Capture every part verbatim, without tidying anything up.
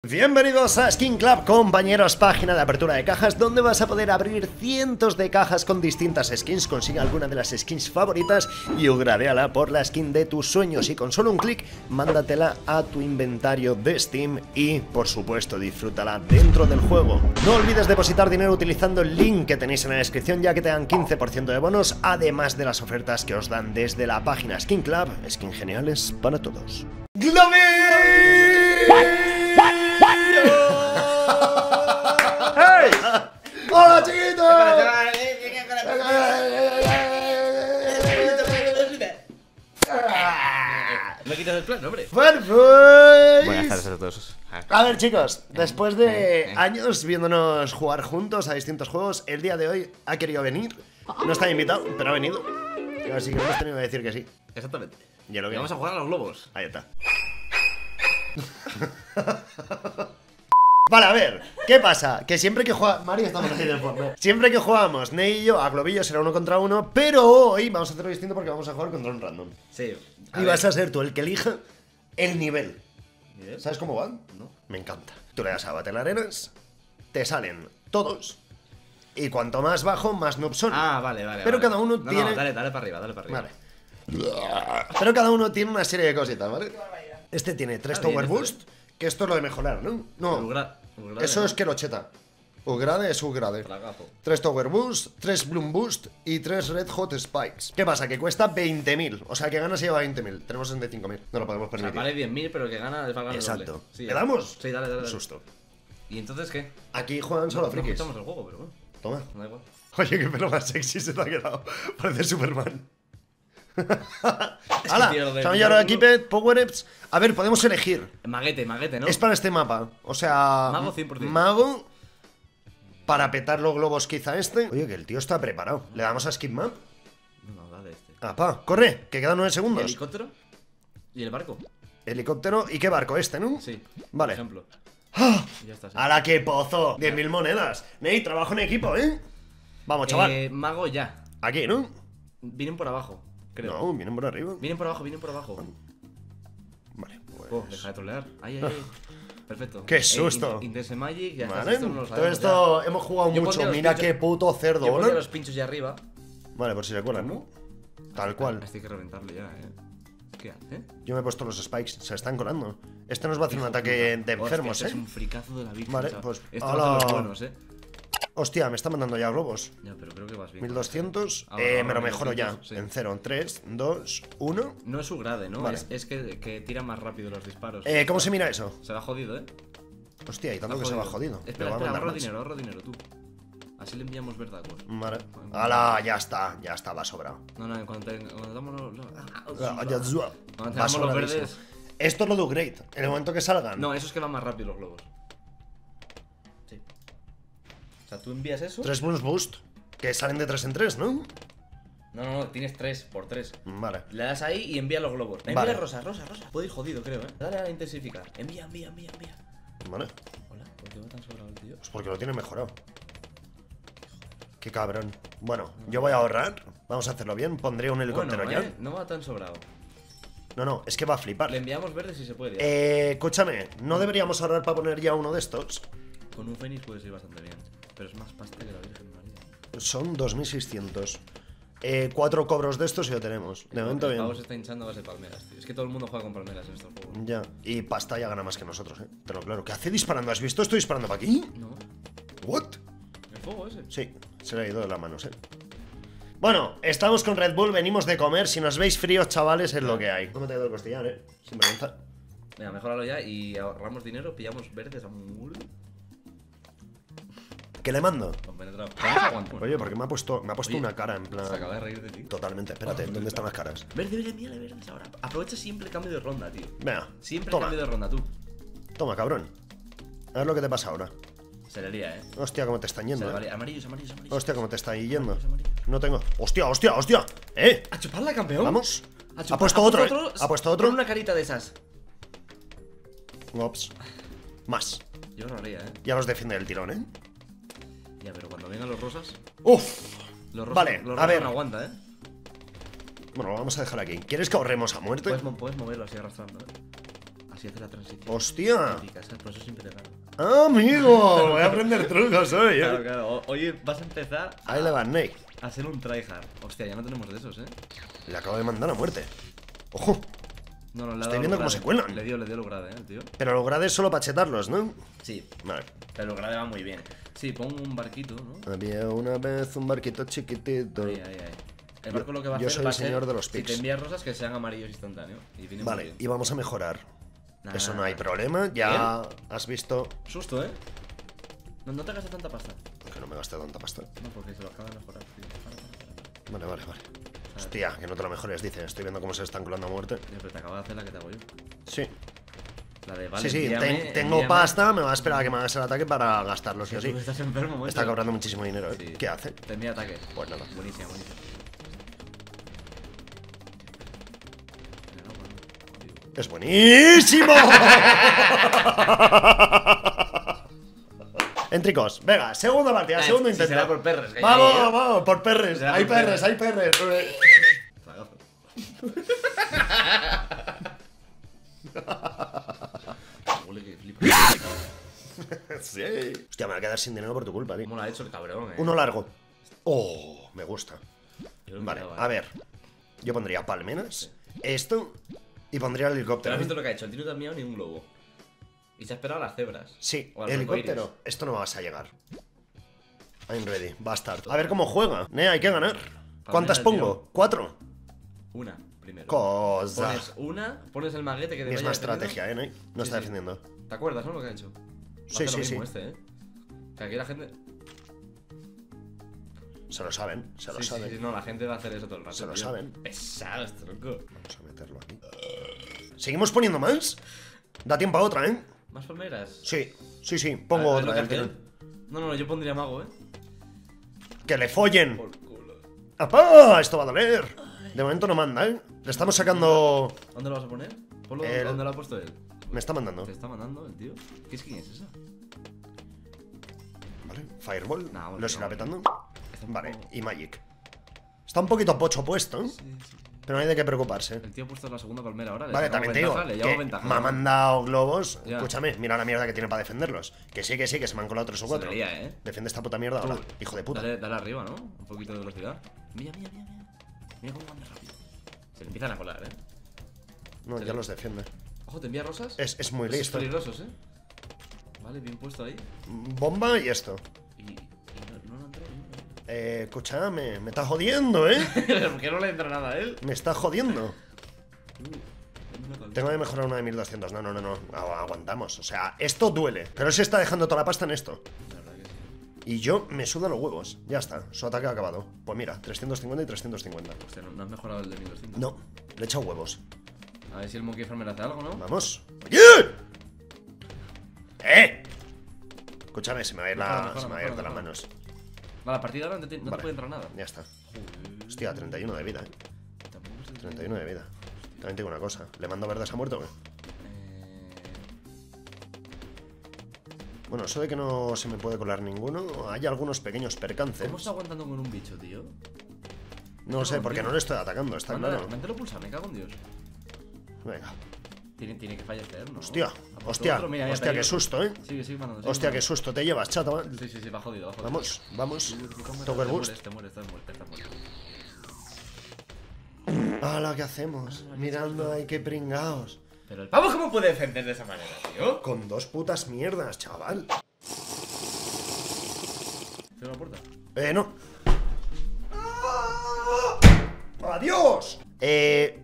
Bienvenidos a Skin Club, compañeros, página de apertura de cajas donde vas a poder abrir cientos de cajas con distintas skins. Consigue alguna de las skins favoritas y upgradeala por la skin de tus sueños y con solo un clic mándatela a tu inventario de Steam y, por supuesto, disfrútala dentro del juego. No olvides depositar dinero utilizando el link que tenéis en la descripción, ya que te dan quince por ciento de bonos, además de las ofertas que os dan desde la página Skin Club. Skins geniales para todos. ¡Globi! ¡Hey! ¡Hola, chiquitos! ¿Me quitas el plan, hombre? ¡Perfecto! Buenas tardes a todos. A ver, chicos, después de años viéndonos jugar juntos a distintos juegos, el día de hoy ha querido venir. No está invitado, pero ha venido. Así que hemos tenido que decir que sí. Exactamente. Ya lo que vamos a jugar a los globos. Ahí está. Vale, a ver, ¿qué pasa? Que siempre que juega... Mario, estamos ahí de fondo. Siempre que jugamos, Ney y yo, a Globillo será uno contra uno, pero hoy vamos a hacerlo distinto porque vamos a jugar contra un random. Sí. Y ver. Vas a ser tú el que elija el nivel. ¿Nivel? ¿Sabes cómo van? No. Me encanta. Tú le das a Battle Arenas, te salen todos, y cuanto más bajo, más noobs son. Ah, vale, vale. Pero vale. cada uno no, tiene... No, dale, dale para arriba, dale para arriba. Vale. Pero cada uno tiene una serie de cositas, ¿vale? Este tiene tres Ah, Tower bien, Boost, que esto es lo de mejorar, ¿no? No, Ugra... Ugrade, eso ¿no? es Kerocheta. Upgrade es upgrade. Tragazo. tres Tower Boost, tres Bloom Boost y tres Red Hot Spikes. ¿Qué pasa? Que cuesta veinte mil. O sea, que gana se lleva veinte mil. Tenemos sesenta y cinco mil. No lo podemos O sea, permitir. vale diez mil, pero el que gana les va a ganar Exacto. doble. Sí, ¿Le damos? Sí, dale, dale, dale. Susto. ¿Y entonces qué? Aquí juegan solo No frikis. escuchamos el juego, pero bueno. Toma. No da igual. Oye, qué pelo más sexy se te ha quedado. Parece Superman. ¡Hala! tío, lo de- Estamos ya ahora aquí, Pet, Power-Ups. A ver, podemos elegir. Maguete, maguete, ¿no? Es para este mapa. O sea... Mago cien por cien. Mago. Para petar los globos quizá este. Oye, que el tío está preparado. ¿Le damos a Skip Map? No, no, dale este. ¡Apa! ¡Corre! Que quedan nueve ¿El segundos. helicóptero? ¿Y el barco? Helicóptero. ¿Y qué barco? Este, ¿no? Sí. Vale. Por ejemplo. ¡Ah! Y ya está. Sí. ¡A la que pozo! diez mil monedas. Ney, trabajo en equipo, ¿eh? Vamos, chaval. Eh, mago ya. Aquí, ¿no? Vienen por abajo, creo. No, vienen por arriba. Vienen por abajo, vienen por abajo. Vale, pues... Oh, deja de trolear. Ay, ay, ay. Perfecto. ¡Qué susto! Eh, Intense Magic, ya está. Vale, Esto no lo todo sabemos esto ya. hemos jugado Yo mucho. pondría los Mira pinchos- qué puto cerdo, Yo pondría ¿no? los pinchos ya arriba. Vale, por si se cuelan, ¿no? Tal cual. Este hay que reventarle ya, eh. ¿Qué hace? Yo me he puesto los spikes, se están colando. Este nos va a hacer un ataque de enfermos, Hostia, este ¿eh? es un fricazo de la virgen. Vale, chaval. pues, Esto ¡hala! va a ser los buenos, eh. Hostia, me está mandando ya globos. Ya, pero creo que vas bien. mil doscientos. Ahora, Eh, ahora, me lo mil mejoro ya. doscientos, sí. En cero, en tres, dos, uno. No es su grade, ¿no? Vale. Es, es que, que tira más rápido los disparos. Eh, ¿cómo se mira eso? Se va jodido, eh. Hostia, y tanto Va que se va jodido. Me Espera, va a espera, mandar ahorro más. dinero, ahorro dinero, tú. Así le enviamos verdacos. Vale. ¡Hala! Ya está, ya está, va sobrado. No, no, cuando, te, cuando damos los. los- Ah, ya, Cuando zua. tengamos Va los sobradísimo. verdes. Esto es lo de upgrade. En el momento que salgan. No, eso es que van más rápido los globos. Sí. O sea, tú envías eso. Tres bonus boost. Que salen de tres en tres, ¿no? No, no, no, tienes tres por tres. Vale. Le das ahí y envía los globos. Envía Vale. rosa, rosa, rosa. Puede ir jodido, creo, eh. Dale a intensificar. Envía, envía, envía, envía. Vale. Hola, ¿por qué va tan sobrado el tío? Pues porque lo tiene mejorado. Qué cabrón. Bueno, yo voy a ahorrar. Vamos a hacerlo bien. Pondré un helicóptero Bueno, ya. eh, no va tan sobrado. No, no, es que va a flipar. Le enviamos verde si se puede. Eh, escúchame, ¿no deberíamos ahorrar para poner ya uno de estos? Con un Fénix puedes ir bastante bien. Pero es más pasta que la Virgen María. Son dos mil seiscientos. Eh, cuatro cobros de estos y lo tenemos. De momento El pavo se bien. está hinchando a base de palmeras, tío. Es que todo el mundo juega con palmeras en estos juegos. Ya. Y pasta ya gana más que nosotros, eh. Te lo claro. ¿Qué hace disparando? ¿Has visto? Estoy disparando para aquí. No. ¿What? El fuego ese. Sí, se le ha ido de las manos, eh. Bueno, estamos con Red Bull, venimos de comer. Si nos veis fríos, chavales, es lo que hay. No me te ha ido el costillar, eh. Sin vergüenza. Venga, mejoralo ya y ahorramos dinero, pillamos verdes a un. ¿Qué le mando? Compenetrado. Vamos a aguantar. Oye, porque me ha puesto, me ha puesto Oye, una cara en plan. Se acaba de reír de ti. Totalmente, espérate, ¿dónde están las caras? Verde, verde, mírale verdes ahora. Aprovecha siempre el cambio de ronda, tío. Venga, Siempre el toma, cambio de ronda, tú. toma, cabrón. A ver lo que te pasa ahora. Se le lía, eh. Hostia, cómo te están Se yendo, le eh. valía. Amarillos, amarillos, amarillos. Hostia, cómo te está yendo. Amarillos, amarillos. No tengo. Hostia, hostia, hostia. Eh. A chuparla, campeón. Vamos. A Ha chupar- puesto otro, eh. Ha puesto otro. Pon una carita de esas. Ops. Más. Yo lo haría, eh. Ya los defiende el tirón, eh. Ya, pero cuando vengan los rosas. Uf. Los rosas, Vale, los a rosas ver. no aguanta, eh. Bueno, lo vamos a dejar aquí. ¿Quieres que ahorremos a muerte? Puedes, mo- puedes moverlo así arrastrando, eh. Así si hace la transición. ¡Hostia! Épica, ¿sabes? Por eso siempre te gano. ¡Ah, amigo! Voy a aprender trucos hoy, Claro, eh. claro. Oye, vas a empezar Ahí le van, Nate. a ser un tryhard. Hostia, ya no tenemos de esos, ¿eh? Le acabo de mandar a muerte. ¡Ojo! No, no, le ha Estoy dado viendo el cómo grade. se cuelan. Le dio, le dio el grade, ¿eh, tío? Pero lo grade es solo para chetarlos, ¿no? Sí, Vale. pero el grade va muy bien. Sí, pongo un barquito, ¿no? Había una vez un barquito chiquitito. Ahí, ahí, ahí. El barco lo que va a yo hacer soy va el a ser, señor de los si te pics. envías rosas, que sean amarillos instantáneos. Y viene muy Vale, bien. y vamos a mejorar. Nah, Eso nah, no hay nah. problema. Ya has visto Susto, ¿eh? No, no te gastes tanta pasta. que no me gasté tanta pasta. No, porque se lo acaba de mejorar, tío. Para, para, para. Vale, vale, vale. Hostia, que no te lo mejores, dicen. Estoy viendo cómo se están colando a muerte. Tío, pero te acabo de hacer la que te hago yo. Sí. La de vale, Sí, sí, envíame, ten- tengo envíame. pasa, me va a esperar a que me hagas el ataque para gastarlo, sí o sí. Tú estás enfermo, macho. Está cobrando muchísimo dinero, ¿eh? Sí. ¿Qué hace? Te envía ataque. Pues nada. Buenísimo, buenísimo. ¡Es buenísimo! Entricos, venga, segunda partida, Ah, segundo si intento. será por perres, que Vamos, hay ahí, ¿eh? vamos, por perres. Será Hay por perres, perres. hay perres. Tragazo. Huele que flipa. Sí. Hostia, me va a quedar sin dinero por tu culpa, tío. ¿Cómo lo ha hecho el cabrón, eh? Uno largo. Oh, me gusta. Yo lo Vale, miraba, a eh. ver. Yo pondría palmeras, esto y pondría el ¿Pero helicóptero. has visto lo que ha hecho? El tío no te ha enviado ni un globo. Y se ha esperado a las cebras. Sí, O al helicóptero. arcoiris. Esto no vas a llegar. I'm ready, bastard. A ver cómo juega. Ne, hay que ganar. ¿Cuántas el pongo? tiro. ¿Cuatro? Una, primero. Cosa. Pones una, pones el maguete que te Misma vaya defendiendo. estrategia, ¿eh? Ne? No Sí, está sí. defendiendo. ¿Te acuerdas, no? Lo que ha hecho. Va Sí, a hacer sí, lo mismo sí. este, ¿eh? Que aquí la gente... Se lo saben, se lo Sí, sí, saben. sí, no, la gente va a hacer eso todo el rato. Se lo tío. saben. Pesados, tronco. Vamos a meterlo aquí. ¿Seguimos poniendo más? Da tiempo a otra, ¿eh? ¿Más palmeras? Sí, sí, sí. Pongo A ver, otra. lo que ¿eh? hace él. No, no, no, yo pondría mago, ¿eh? ¡Que le follen! Por culo. ¡Apá! Esto va a doler. De momento no manda, ¿eh? Le estamos sacando... ¿Dónde lo vas a poner? Ponlo El- donde lo ha puesto él. Me está mandando. ¿Te está mandando el tío? ¿Qué skin es esa? Vale, Fireball. Nah, bueno, Lo irá no. petando. Está un Vale, poco- y Magic. Está un poquito pocho puesto, ¿eh? Sí, sí. Pero no hay de qué preocuparse. El tío ha puesto la segunda palmera ahora. Le Vale, sacamos también te digo ventaja, le que llevamos ventaja. me ha mandado globos. Ya. Escúchame, mira la mierda que tiene para defenderlos. Que sí, que sí, que se me han colado tres o Se cuatro. veía, ¿eh? Defiende esta puta mierda Tú, ahora, hijo de puta. Dale, dale arriba, ¿no? Un poquito de velocidad. Mira, mira, mira, mira. Mira cómo van de rápido. Se le empiezan a colar, ¿eh? No, ya los defiende. Ojo, ¿te envía rosas? Es, es muy Esos listo. peligrosos, ¿eh? Vale, bien puesto ahí. Bomba y esto. Y, y no, no, no entró, no, Eh, escúchame, me está jodiendo, ¿eh? no. ¿Por qué no le entra nada a él? Me está jodiendo. Uh, dame una cabeza. Tengo que mejorar una de mil doscientos. No, no, no, no. Agu- Aguantamos. O sea, esto duele. Pero se está dejando toda la pasta en esto. La verdad que sí. Y yo me suda los huevos. Ya está. Su ataque ha acabado. Pues mira, trescientos cincuenta y trescientos cincuenta. Hostia, ¿no, no has mejorado el de mil doscientos? No, le he echado huevos. A ver si el Monkey Farmer hace algo, ¿no? Vamos. ¡Oye! ¡Eh! Escúchame, se me va a ir, Mejora, la, mejora, se me va a ir de mejora, las mejora. manos. Vale, la partida ahora no te, no te Vale. puede entrar nada. Ya está. Hostia, treinta y uno de vida, eh. Tampoco es el- treinta y uno de vida. También tengo una cosa. ¿Le mando verdes a muerto o qué? Eh, Bueno, eso de que no se me puede colar ninguno, hay algunos pequeños percances. ¿Cómo está aguantando con un bicho, tío? No lo sé, porque no le estoy atacando, está Mándalo, claro. mándalo pulsar, me cago en Dios. Venga. Tiene, tiene que fallecer, ¿no? Hostia, Ha puesto hostia, otro, mira, mira, hostia, te qué digo. susto, eh. Sigue, sigue mandando. sigue Hostia, qué mandando. susto te llevas, chato. Sí, sí, sí, va jodido, va jodido. Vamos, vamos. Te Toker boost. mueres, te mueres, estás muerto, estás muerto. ¡Hala, qué hacemos! Mirando ahí, qué pringaos. Pero el pavo, ¿cómo puede defender de esa manera, tío? Con dos putas mierdas, chaval. Cierra la puerta. Eh, no. ¡Adiós! Eh,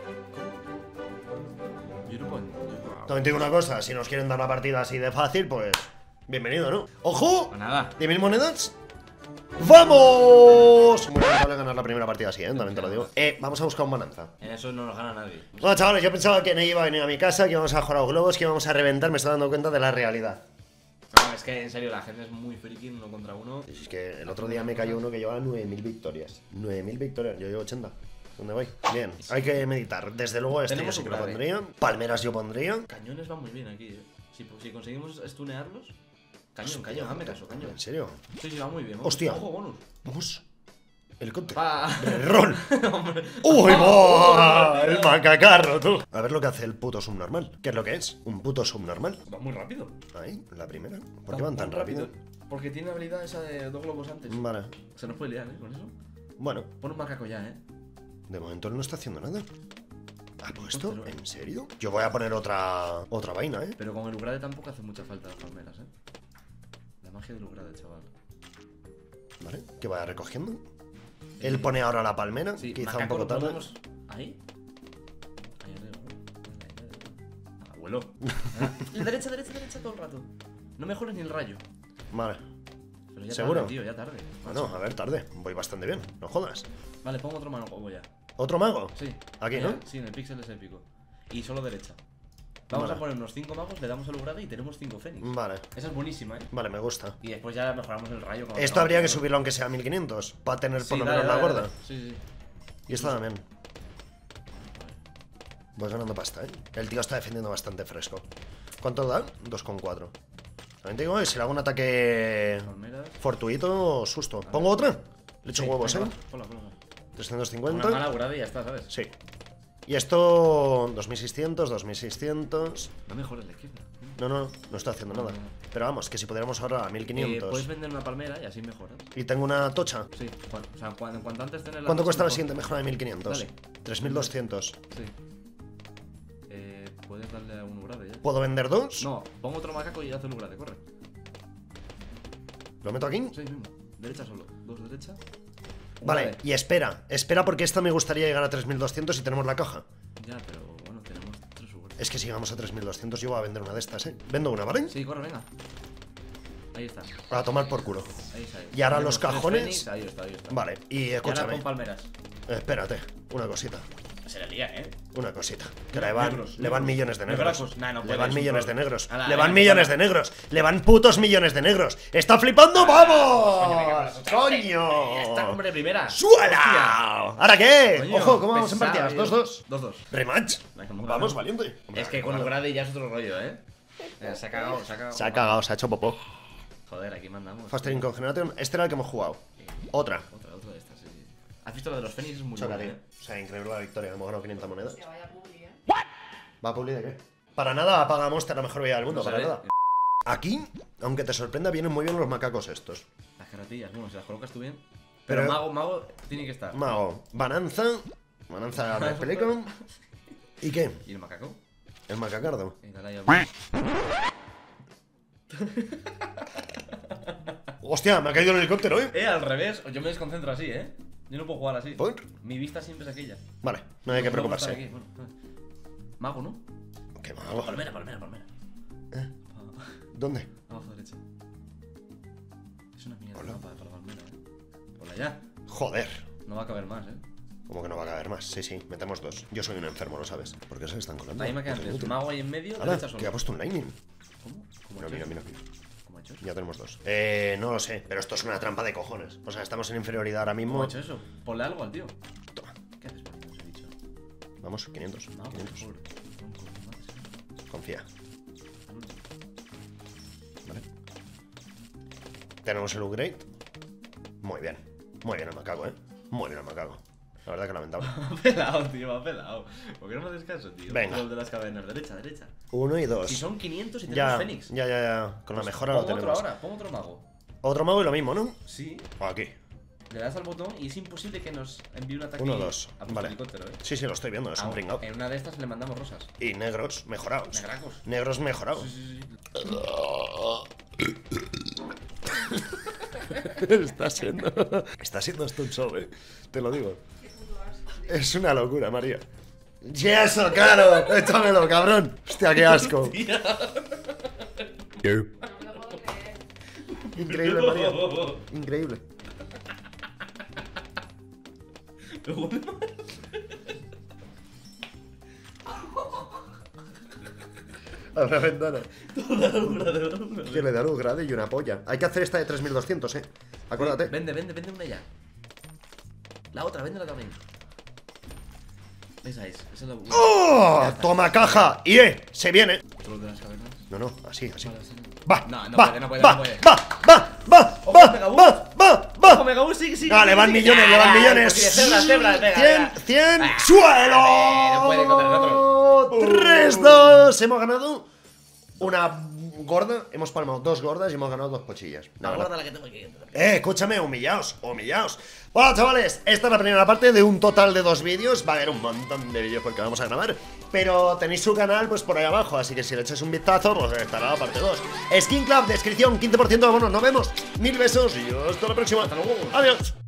Yo no puedo. también te digo una cosa, si nos quieren dar la partida así de fácil, pues bienvenido, ¿no? ¡Ojo! Pues nada. ¿De mil monedas? ¡Vamos! Muy rentable ganar la primera partida así, ¿eh? También te lo digo. Eh, vamos a buscar un bonanza. En eso no nos gana nadie. Bueno, chavales, yo pensaba que no iba a venir a mi casa, que íbamos a jugar a los globos, que íbamos a reventar, me estoy dando cuenta de la realidad. No, es que en serio, la gente es muy friki uno contra uno. Es que el otro día me cayó uno que llevaba nueve mil victorias. nueve mil victorias, yo llevo ochenta. ¿Dónde voy? Bien, hay que meditar. Desde luego este yo Tenemos sí que un lo grave. pondría. Palmeras yo pondría. Cañones van muy bien aquí, eh. Si, si conseguimos stunearlos. Cañón, Hostia, cañón, hazme caso, cañón. ¿En serio? Sí, sí, va muy bien. Hostia. Ojo, bonus. Vamos. Helicóptero. Pa. ¡Rol! ¡Uy, boh! El macacarro, tú. A ver lo que hace el puto subnormal. ¿Qué es lo que es? ¿Un puto subnormal? Va muy rápido. Ahí, la primera. ¿Por qué van tan rápido? Porque tiene habilidad esa de dos globos antes. Vale. Se nos puede liar, ¿eh? Con eso. Bueno, Pon un macaco ya, ¿eh? de momento él no está haciendo nada. ¿Ha puesto? Helicóptero, ¿eh? ¿En serio? Yo voy a poner otra otra vaina, ¿eh? Pero con el Ugrade tampoco hace mucha falta las palmeras, ¿eh? La magia del Ugrade, chaval. Vale, que vaya recogiendo. Él pone ahora la palmera, Sí, quizá un macaco poco lo tarde. ponemos ahí. Ahí arriba, ¿no? Abuelo. Ah, derecha, derecha, derecha todo el rato. No mejores ni el rayo. Vale. Pero ya ¿Seguro? tarde, tío, ya tarde. Bueno, a ver, tarde. Voy bastante bien, no jodas. Vale, pongo otro mago ya. ¿Otro mago? Sí. Aquí, Mira, ¿no? Sí, en el píxel es épico. Y solo derecha. Vamos Vale. a poner unos cinco magos, le damos al Ugrade y tenemos cinco Fénix. Vale, Esa es buenísima, ¿eh? vale, me gusta. Y después ya mejoramos el rayo. con Esto el habría que mago, ¿no? subirlo aunque sea a mil quinientos, para tener por Sí, lo dale, menos la dale, gorda. dale. Sí, sí. Y esto también. Voy ganando pasta, ¿eh? El tío está defendiendo bastante fresco. ¿Cuánto da? dos coma cuatro. También te digo, eh, si le hago un ataque Palmeras. fortuito, susto. ¿Pongo otra? Le echo Sí, huevos, venga, ¿eh? va, ponla, ponla. trescientos Una cincuenta. mala Ugrade y ya está, ¿sabes? Sí. Y esto, dos mil seiscientos, dos mil seiscientos. No mejores la izquierda. No, no, no estoy haciendo nada. Pero vamos, que si pudiéramos ahorrar a mil Eh, quinientos. puedes vender una palmera y así mejoras. Y tengo una tocha. Sí, cuan- o sea, cuan- en cuanto antes tener la ¿Cuánto tocha, cuesta la mejor. siguiente mejora de mil quinientos? Dale. tres mil doscientos. Sí. Eh, puedes darle a un Ugrade ya. ¿Puedo vender dos? No, pongo otro macaco y haz el Ugrade, corre. ¿Lo meto aquí? Sí, mismo. Derecha solo. Dos derecha. Vale, Ugrade. y espera. Espera porque esta me gustaría llegar a tres mil doscientos y tenemos la caja. Ya, pero bueno, tenemos tres Ugrades. Es que si llegamos a tres mil doscientos yo voy a vender una de estas, ¿eh? Vendo una, ¿vale? Sí, corre, venga. Ahí está. A tomar por culo. Ahí está. Y ahora Tenemos los tres cajones. Fénix, Ahí está, ahí está. Vale, y Y ahora escúchame. con palmeras. Eh, espérate, una cosita. Se le lía, ¿eh? Una cosita. Que le van, Negros, le van negros. millones de negros. Negracos. Nah, no le puede, van es un millones troll. de negros. Ala, Le venga, van millones venga. de negros. Le van putos millones de negros. ¡Está flipando! ¡Vamos! ¡Coño! Ya está, hombre, primera. ¡Suela! ¿Ahora qué? Coño, Ojo, ¿cómo vamos en pesado, partidas? tío. ¿dos dos? dos dos. ¿Rematch? Venga, vamos, Vamos, vamos. valiente. Es que con Ugrade ya es otro rollo, ¿eh? Eh, Se ha cagado, se ha cagado. Se ha cagado, se ha hecho popó. Joder, aquí mandamos. Fastering con Generation. Este era el que hemos jugado. Otra. Otra, otra de estas, sí, sí. ¿Has visto la de los Fénix? Es muy Choca, buena, tío. ¿eh? O sea, increíble la victoria. Hemos ganado quinientas monedas. Que vaya publi, ¿eh? ¿Va a publi de qué? Para nada apaga Monster la mejor vida del mundo, No para sabe. nada. Aquí, aunque te sorprenda, vienen muy bien los macacos estos. Las carretillas, bueno, si las colocas tú bien. Pero, Pero- mago, mago tiene que estar. Mago, Bananza, Bananza de Pelican. ¿Y qué? ¿Y el macaco? El macacardo. Y dale ahí al- Hostia, me ha caído el helicóptero, ¿eh? Eh, al revés. Yo me desconcentro así, ¿eh? Yo no puedo jugar así. ¿Por? Mi vista siempre es aquella. Vale, no hay que No puedo estar preocuparse. aquí, bueno, vale. Mago, ¿no? ¿Qué mago? Palmera, palmera, palmera. ¿Eh? Pa- ¿Dónde? Vamos a derecha. Es una mierda Hola. ¿no? para, para la palmera, ¿eh? Hola ya. Joder. No va a caber más, ¿eh? Como que no va a caber más. Sí, sí, metemos dos. Yo soy un enfermo, ¿lo sabes? ¿Por qué se están colando? Ahí me quedan Puto tres. inútil. Mago ahí en medio, Hala, derecha solo. que ha puesto un lightning. ¿Cómo? ¿Cómo Mira, ha mira, hecho mira, eso? mira. ¿Cómo ha hecho eso? Ya tenemos dos. Eh, no lo sé, pero esto es una trampa de cojones. O sea, estamos en inferioridad ahora ¿Cómo mismo. ha hecho eso? Ponle algo al tío. Toma. ¿Qué haces poniendo ese bicho? Vamos, quinientos. Mago, quinientos. pobre. Tronco, madre. Confía. Al último. Vale. Tenemos el upgrade. Muy bien. Muy bien el macaco, eh. Muy bien el macaco. La verdad que lamentable. Me ha pelado, tío, me ha pelado. ¿Por qué no me haces caso, tío? Venga. Los de las cavernas, derecha, derecha. Uno y dos. Si son quinientos y tenemos Ya, Fénix. ya, ya, ya. Con la Pues mejora lo pon otro tenemos. ahora, pon otro mago. Otro mago y lo mismo, ¿no? Sí, Aquí. le das al botón y es imposible que nos envíe un ataque Uno, dos. a vuestro Vale. helicóptero, ¿eh? Sí, sí, lo estoy viendo. Es un Ah, pringao. en una de estas le mandamos rosas. Y negros mejorados. Negracos. Negros mejorados. Sí, sí, sí. Está siendo. Está siendo esto un show, eh. Te lo digo. Qué puto asco. Es una locura, María. ¡Y eso, claro! ¡Échamelo, cabrón! ¡Hostia, qué asco! No me lo puedo creer. Increíble, María. Increíble. A una ventana. Que le da un grade y una polla. Hay que hacer esta de tres mil doscientos, eh. Acuérdate. Vende, vende, vende una ya. La otra, véndela también. Esa es, esa es la buena. ¡Oh! Ya está. ¡Toma caja! ¡Y eh! ¡Se viene! ¿Otro de las cavernas? No, no, así, así. Vale, sí. ¡Va! No, no va, puede, no puede, va, no puede. ¡Va! ¡Va! ¡Va! Ojo, ¡Va! Megaboost. ¡Va! ¡Va! ¡Va! Omega U, sigue, sigue. Vale, sigue, van sigue. millones, le van Ah, millones. pues sí, cebra, cebra, venga, cien, venga. cien, Ah, ¡suelo! no puede contra nosotros. tres dos. Hemos ganado una gorda. Hemos palmado dos gordas y hemos ganado dos pochillas. La No, gorda la que tengo aquí. Eh, escúchame, humillaos, humillaos. Bueno, chavales, esta es la primera parte de un total de dos vídeos. Va a haber un montón de vídeos porque vamos a grabar. Pero tenéis su canal pues por ahí abajo, así que si le echáis un vistazo, pues estará la parte dos. Skin Club, descripción, quince por ciento de bonos. Nos vemos. Mil besos y hasta la próxima. Hasta luego. Adiós.